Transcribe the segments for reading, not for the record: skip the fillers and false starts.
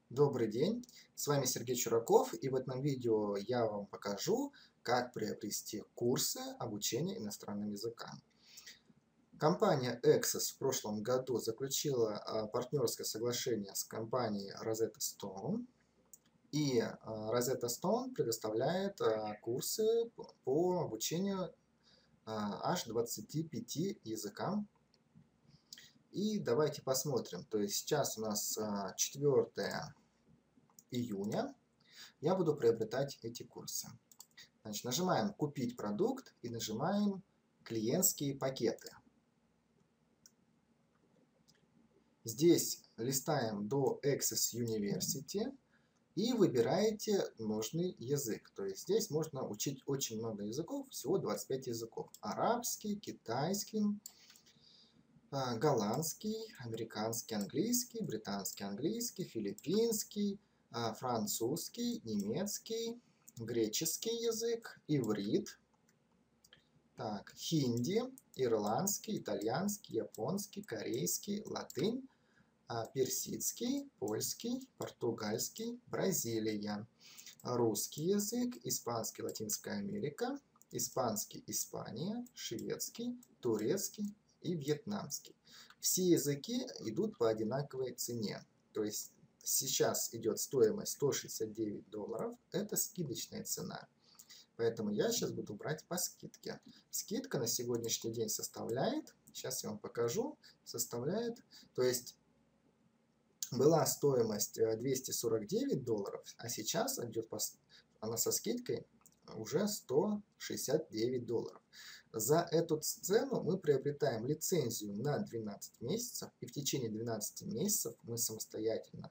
Добрый день, с вами Сергей Чураков, и в этом видео я вам покажу, как приобрести курсы обучения иностранным языкам. Компания Access в прошлом году заключила партнерское соглашение с компанией Rosetta Stone, и Rosetta Stone предоставляет курсы по обучению аж 25 языкам. И давайте посмотрим, то есть сейчас у нас 4 июня. Я буду приобретать эти курсы. Значит, нажимаем «Купить продукт» и нажимаем «Клиентские пакеты». Здесь листаем до Access University и выбираете нужный язык. То есть здесь можно учить очень много языков, всего 25 языков. Арабский, китайский, голландский, американский английский, британский английский, филиппинский, французский, немецкий, греческий язык, иврит, так, хинди, ирландский, итальянский, японский, корейский, латынь, персидский, польский, португальский, Бразилия, русский язык, испанский, Латинская Америка, испанский, Испания, шведский, турецкий и вьетнамский. Все языки идут по одинаковой цене. То есть сейчас идет стоимость $169. Это скидочная цена. Поэтому я сейчас буду брать по скидке. Скидка на сегодняшний день составляет, сейчас я вам покажу, составляет, то есть была стоимость $249, а сейчас идет она со скидкой уже $169. За эту цену мы приобретаем лицензию на 12 месяцев, и в течение 12 месяцев мы самостоятельно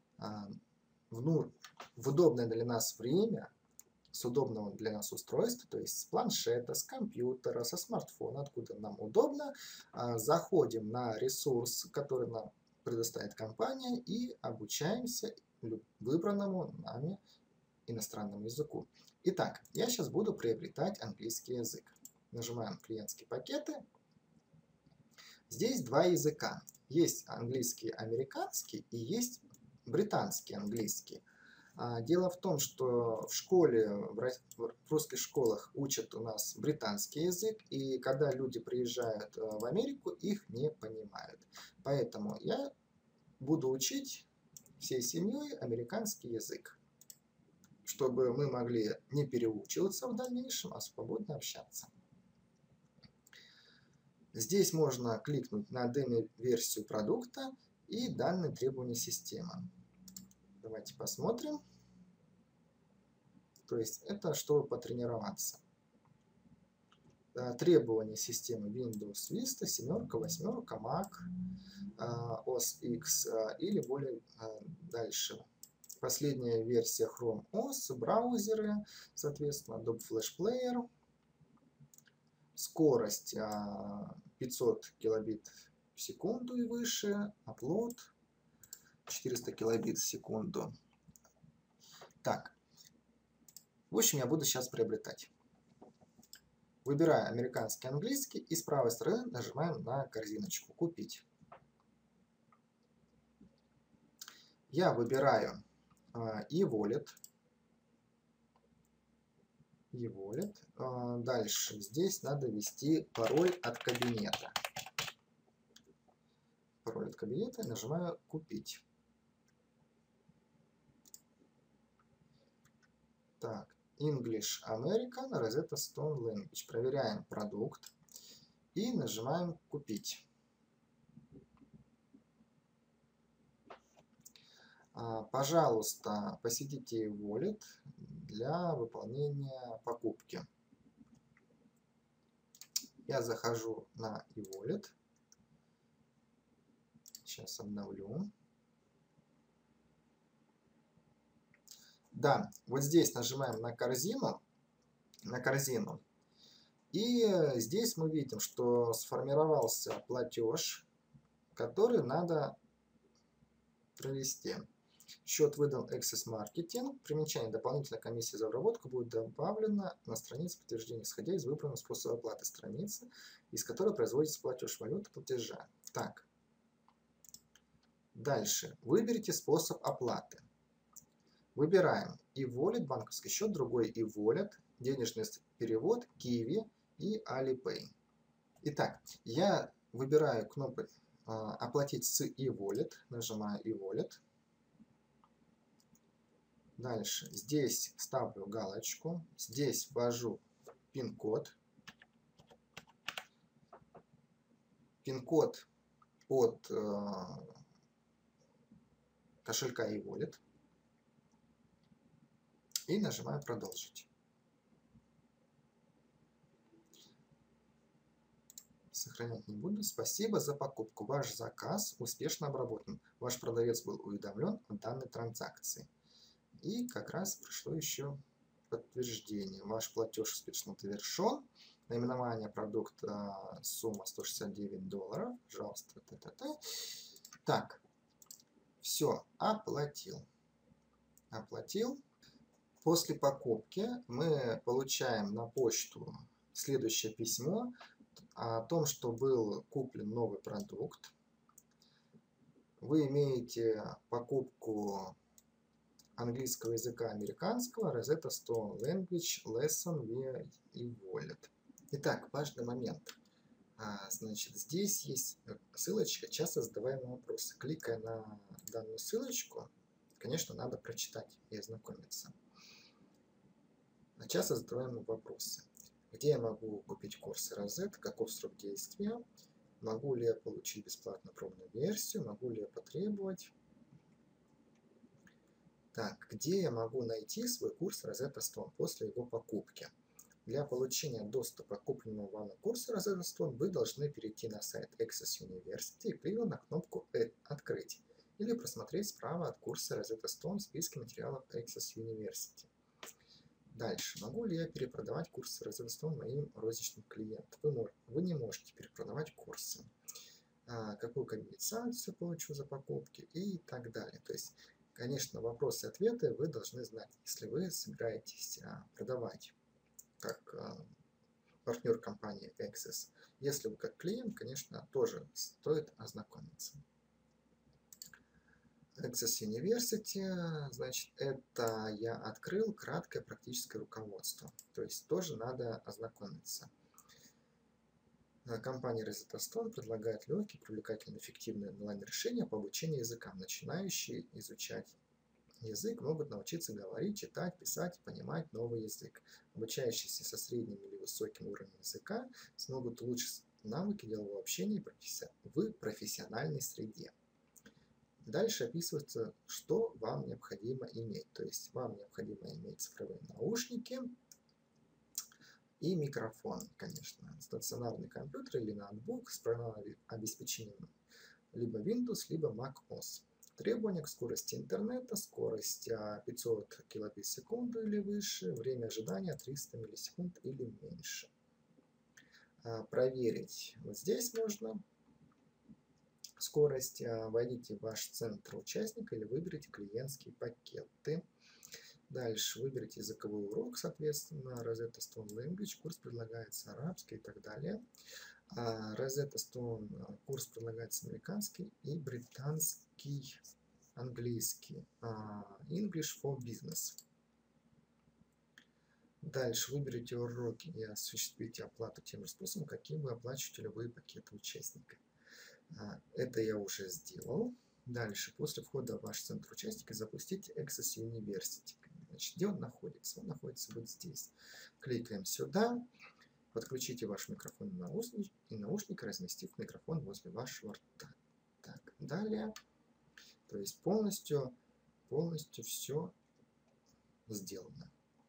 в удобное для нас время, с удобного для нас устройства, то есть с планшета, с компьютера, со смартфона, откуда нам удобно, заходим на ресурс, который нам предоставит компания, и обучаемся выбранному нами иностранному языку. Итак, я сейчас буду приобретать английский язык. Нажимаем «Клиентские пакеты». Здесь два языка. Есть английский американский и есть британский английский. Дело в том, что в школе, в русских школах учат у нас британский язык, и когда люди приезжают в Америку, их не понимают. Поэтому я буду учить всей семьей американский язык, чтобы мы могли не переучиваться в дальнейшем, а свободно общаться. Здесь можно кликнуть на демо-версию продукта и данные требования системы. Давайте посмотрим. То есть это чтобы потренироваться. Требования системы Windows Vista, 7, 8, Mac, OS X или более дальше. Последняя версия Chrome OS, браузеры, соответственно, Adobe Flash Player. Скорость 500 килобит в секунду и выше, upload 400 килобит в секунду. Так, в общем, я буду сейчас приобретать. Выбираю американский английский и с правой стороны нажимаем на корзиночку «Купить». Я выбираю e-wallet. Дальше здесь надо ввести пароль от кабинета. Пароль от кабинета, нажимаю «Купить». Так, English American Rosetta Stone Language. Проверяем продукт и нажимаем «Купить». Пожалуйста, посетите e-wallet для выполнения покупки. Я захожу на e-wallet. Сейчас обновлю. Да, вот здесь нажимаем на корзину. И здесь мы видим, что сформировался платеж, который надо провести. Счет выдан Access Marketing. Примечание: дополнительная комиссия за обработку будет добавлена на страницу подтверждения, исходя из выбранного способа оплаты страницы, из которой производится платеж валюты платежа. Так. Дальше. Выберите способ оплаты. Выбираем e-wallet, банковский счет, другой e-wallet, денежный перевод, Kiwi и Alipay. Итак, я выбираю кнопку «Оплатить с e-wallet», нажимаю e-wallet. Дальше здесь ставлю галочку, здесь ввожу пин-код. Пин-код от кошелька e-wallet. И нажимаю «Продолжить». Сохранять не буду. Спасибо за покупку. Ваш заказ успешно обработан. Ваш продавец был уведомлен о данной транзакции. И как раз пришло еще подтверждение. Ваш платеж успешно завершен. Наименование продукта, сумма $169. Пожалуйста. Так, все, оплатил. Оплатил. После покупки мы получаем на почту следующее письмо о том, что был куплен новый продукт. Вы имеете покупку английского языка американского Rosetta Stone Language Lesson via e-wallet. Итак, важный момент. Значит, здесь есть ссылочка «Часто задаваемые вопросы». Кликая на данную ссылочку, конечно, надо прочитать и ознакомиться. Часто задаваемые вопросы. Где я могу купить курсы Rosetta? Каков срок действия? Могу ли я получить бесплатно пробную версию? Могу ли я потребовать? Так, где я могу найти свой курс Rosetta Stone после его покупки? Для получения доступа к купленному вами курсу Rosetta Stone вы должны перейти на сайт Access University и кликнуть на кнопку «Открыть» или просмотреть справа от курса Rosetta Stone в списке материалов Access University. Дальше. Могу ли я перепродавать курсы Rosetta Stone моим розничным клиентам? Вы не можете перепродавать курсы. Какую компенсацию получу за покупки и так далее. То есть, конечно, вопросы и ответы вы должны знать, если вы собираетесь продавать как партнер компании Access. Если вы как клиент, конечно, тоже стоит ознакомиться. Access University, значит, это я открыл краткое практическое руководство. То есть тоже надо ознакомиться. Компания Rosetta Stone предлагает легкие, привлекательные, эффективные онлайн-решения по обучению языкам. Начинающие изучать язык могут научиться говорить, читать, писать, понимать новый язык. Обучающиеся со средним или высоким уровнем языка смогут улучшить навыки делового общения в профессиональной среде. Дальше описывается, что вам необходимо иметь. То есть вам необходимо иметь цифровые наушники и микрофон, конечно. Стационарный компьютер или ноутбук с программным обеспечением либо Windows, либо Mac OS. Требования к скорости интернета, скорость 500 кбит в секунду или выше, время ожидания 300 миллисекунд или меньше. Проверить вот здесь можно скорость. Войдите в ваш центр участника или выберите клиентские пакеты. Дальше выберите языковой урок, соответственно, Rosetta Stone Language, курс предлагается арабский и так далее. Rosetta Stone курс предлагается американский и британский английский. English for Business. Дальше выберите уроки и осуществите оплату тем же способом, каким вы оплачиваете любые пакеты участника. Это я уже сделал. Дальше, после входа в ваш центр участника, запустите Access University. Значит, где он находится? Он находится вот здесь. Кликаем сюда. Подключите ваш микрофон и наушник, разместив микрофон возле вашего рта. Так, далее. То есть полностью все сделано.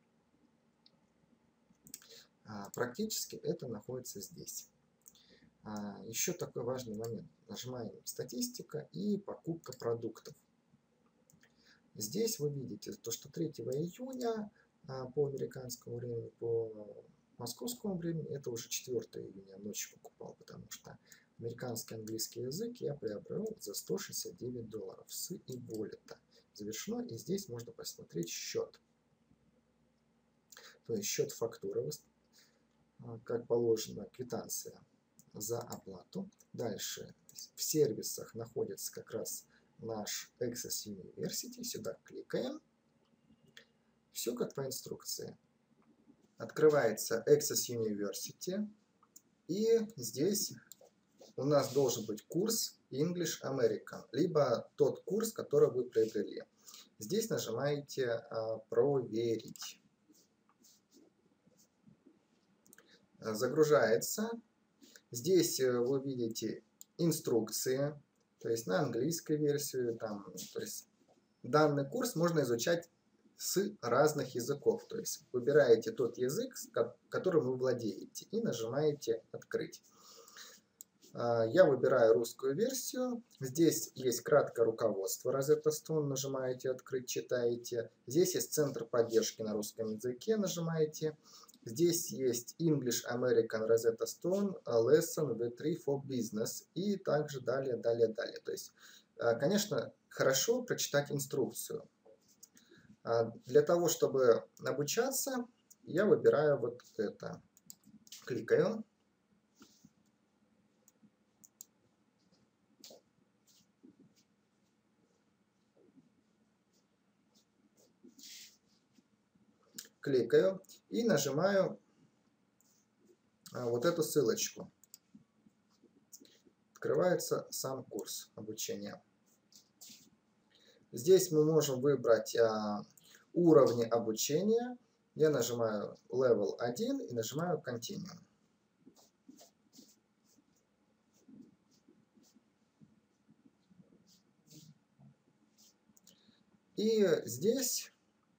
Практически это находится здесь. Еще такой важный момент. Нажимаем «Статистика» и «Покупка продуктов». Здесь вы видите, то, что 3 июня по американскому времени, по московскому времени, это уже 4 июня ночью покупал, потому что американский английский язык я приобрел за $169 с e-wallet. Завершено, и здесь можно посмотреть счет. То есть счет фактуры, как положено, квитанция за оплату. Дальше в сервисах находится как раз наш Access University, сюда кликаем. Все как по инструкции. Открывается Access University, и здесь у нас должен быть курс English American, либо тот курс, который вы приобрели. Здесь нажимаете «Проверить». Загружается. Здесь вы видите инструкции, то есть на английской версии. То есть данный курс можно изучать с разных языков. То есть выбираете тот язык, которым вы владеете, и нажимаете «Открыть». Я выбираю русскую версию. Здесь есть краткое руководство Rosetta Stone. Нажимаете «Открыть», читаете. Здесь есть центр поддержки на русском языке. Нажимаете. Здесь есть English American Rosetta Stone Lesson V3 for Business. И также далее. То есть, конечно, хорошо прочитать инструкцию. Для того, чтобы обучаться, я выбираю вот это. Кликаю. Кликаю и нажимаю вот эту ссылочку. Открывается сам курс обучения. Здесь мы можем выбрать уровни обучения. Я нажимаю Level 1 и нажимаю Continue. И здесь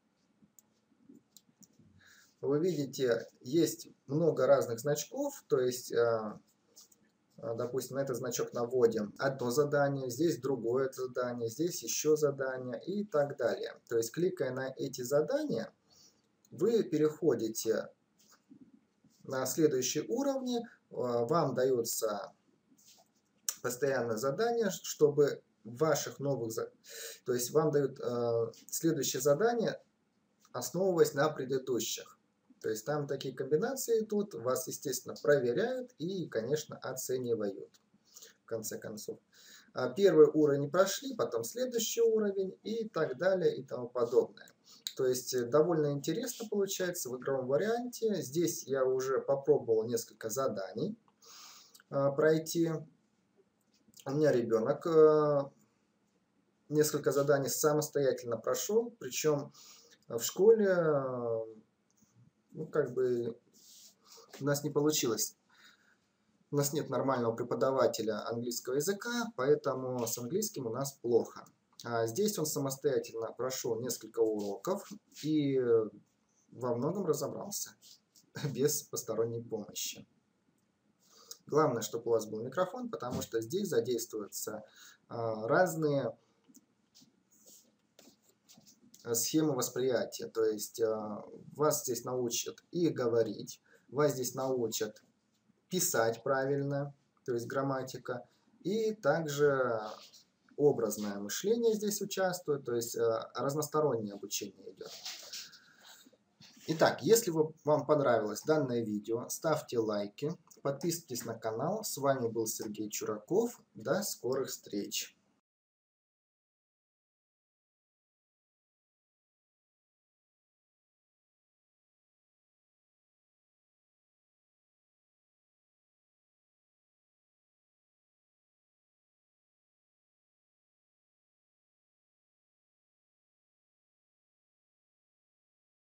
вы видите, есть много разных значков, то есть, допустим, на этот значок наводим одно задание, здесь другое задание, здесь еще задание и так далее. То есть, кликая на эти задания, вы переходите на следующие уровни, вам дается постоянное задание, чтобы ваших новых, то есть вам дают следующее задание, основываясь на предыдущих. То есть там такие комбинации идут, вас, естественно, проверяют и, конечно, оценивают, в конце концов. Первый уровень прошли, потом следующий уровень и так далее и тому подобное. То есть довольно интересно получается в игровом варианте. Здесь я уже попробовал несколько заданий пройти. У меня ребенок несколько заданий самостоятельно прошел, причем в школе, ну, как бы у нас не получилось. У нас нет нормального преподавателя английского языка, поэтому с английским у нас плохо. Здесь он самостоятельно прошел несколько уроков и во многом разобрался без посторонней помощи. Главное, чтобы у вас был микрофон, потому что здесь задействуются разные схемы восприятия. То есть вас здесь научат и говорить, вас здесь научат писать правильно, то есть грамматика, и также образное мышление здесь участвует, то есть разностороннее обучение идет. Итак, если вам понравилось данное видео, ставьте лайки, подписывайтесь на канал. С вами был Сергей Чураков. До скорых встреч!